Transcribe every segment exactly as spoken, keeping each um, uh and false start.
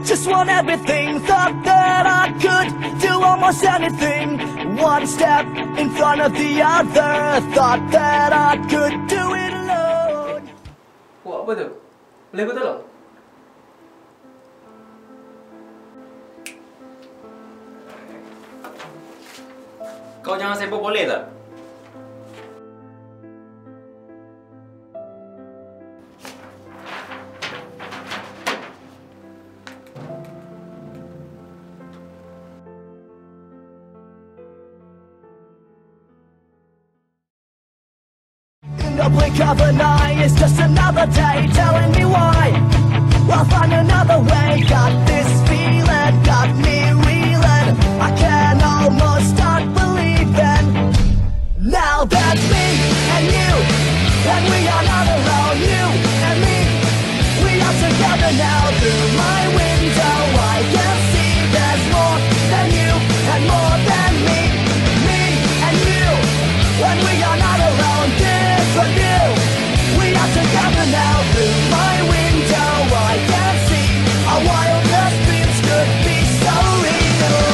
just want everything. Thought that I could do almost anything. One step in front of the other. Thought that I could do it alone. Wah, apa tu? Boleh aku tolong? Kau jangan sibuk boleh tak? In the blink of an eye, it's just another day telling me why. I'll find another way. Got this feeling, got me reeling. I can almost start believing. Now that's me and you, and we are not alone. You and me, we are together now. Through my window I can see there's more than you and more than me. Me and you, when we are not alone. Different view, we are together now. Through my window I can see our wildest dreams could be so real.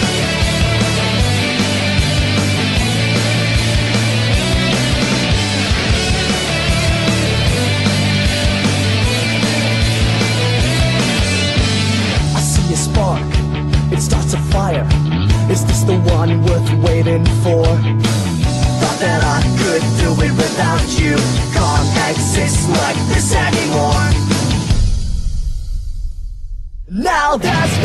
I see a spark, it starts a fire. Is this the one worth waiting for? Thought that I could do it without you. Can't exist like this anymore. Now that's